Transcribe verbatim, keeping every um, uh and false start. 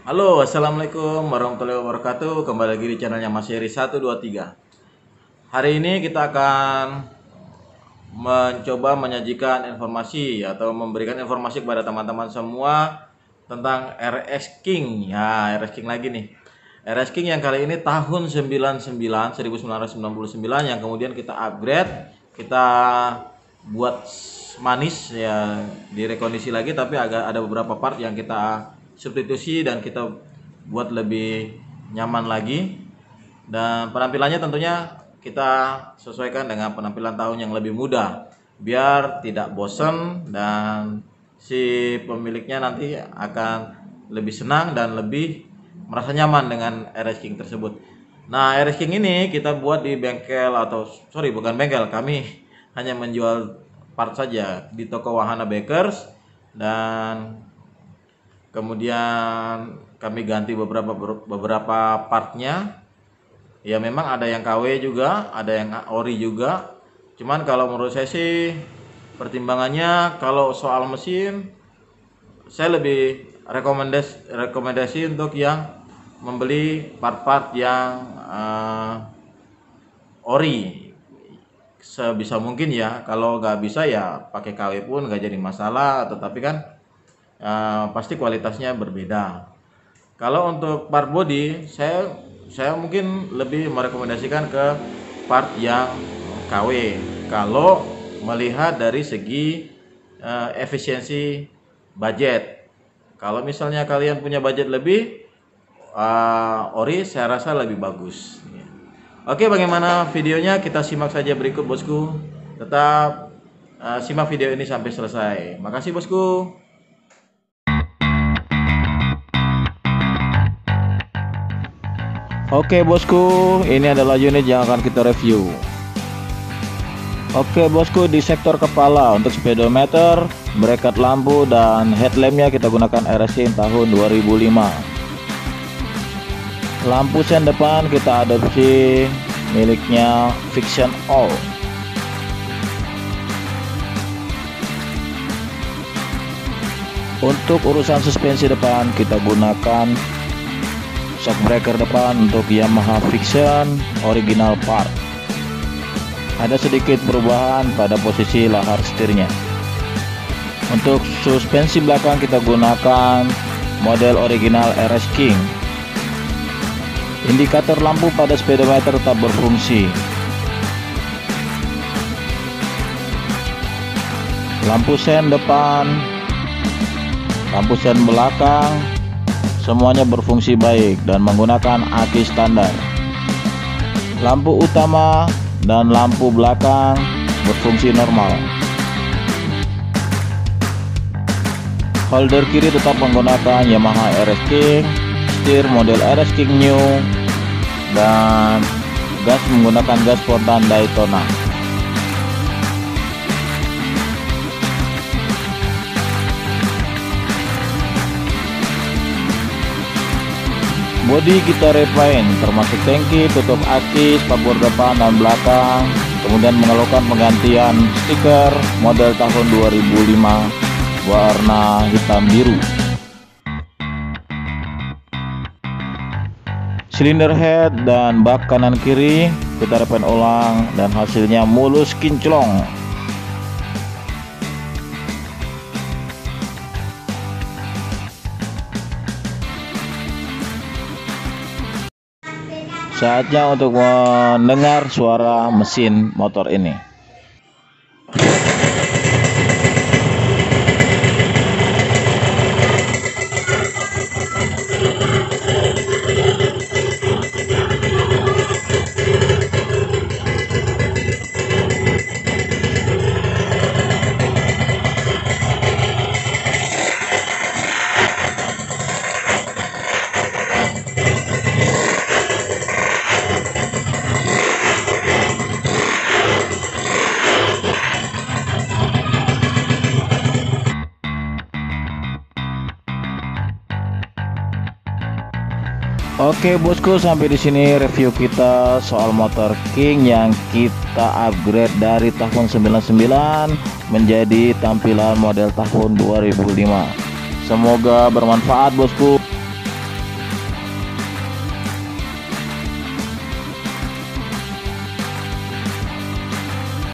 Halo, assalamualaikum warahmatullahi wabarakatuh. Kembali lagi di channelnya Mas Heri satu dua tiga. Hari ini kita akan mencoba menyajikan informasi atau memberikan informasi kepada teman-teman semua tentang R S King. Ya, R S King lagi nih. R S King yang kali ini tahun sembilan puluh sembilan, seribu sembilan ratus sembilan puluh sembilan, yang kemudian kita upgrade, kita buat manis ya, direkondisi lagi, tapi agak ada beberapa part yang kita substitusi dan kita buat lebih nyaman lagi, dan penampilannya tentunya kita sesuaikan dengan penampilan tahun yang lebih muda biar tidak bosan dan si pemiliknya nanti akan lebih senang dan lebih merasa nyaman dengan R S King tersebut. Nah, R S King ini kita buat di bengkel atau sorry bukan bengkel, kami hanya menjual part saja di toko Wahana Bakers, dan kemudian kami ganti beberapa beberapa partnya. Ya memang ada yang K W juga, ada yang ori juga. Cuman kalau menurut saya sih pertimbangannya kalau soal mesin, saya lebih rekomendasi rekomendasi untuk yang membeli part-part yang uh, ori sebisa mungkin ya. Kalau nggak bisa ya pakai K W pun nggak jadi masalah, tetapi kan uh, pasti kualitasnya berbeda. Kalau untuk part body, saya saya mungkin lebih merekomendasikan ke part yang K W kalau melihat dari segi uh, efisiensi budget. Kalau misalnya kalian punya budget lebih, uh, ori saya rasa lebih bagus. Oke, bagaimana videonya? Kita simak saja berikut, bosku. Tetap uh, simak video ini sampai selesai. Makasih, bosku. Oke bosku, ini adalah unit yang akan kita review. Oke bosku, di sektor kepala untuk speedometer, bracket lampu, dan headlampnya kita gunakan R S King tahun dua ribu lima. Lampu sen depan kita adopsi miliknya Vision All. Untuk urusan suspensi depan kita gunakan shock breaker depan untuk Yamaha Vision original part. Ada sedikit perubahan pada posisi lahar setirnya. Untuk suspensi belakang kita gunakan model original R S King. Indikator lampu pada speedometer tetap berfungsi. Lampu sen depan, lampu sen belakang, semuanya berfungsi baik dan menggunakan aki standar. Lampu utama dan lampu belakang berfungsi normal. Holder kiri tetap menggunakan Yamaha R S King, setir model R S King New, dan gas menggunakan gas spontan Daytona. Bodi kita refine termasuk tangki, tutup aki, spakbor depan dan belakang, kemudian mengeluarkan penggantian stiker model tahun dua ribu lima warna hitam biru. Silinder head dan bak kanan kiri kita refine ulang dan hasilnya mulus kinclong. Saatnya untuk mendengar suara mesin motor ini. Oke bosku, sampai di sini review kita soal motor King yang kita upgrade dari tahun sembilan puluh sembilan menjadi tampilan model tahun dua ribu lima. Semoga bermanfaat bosku.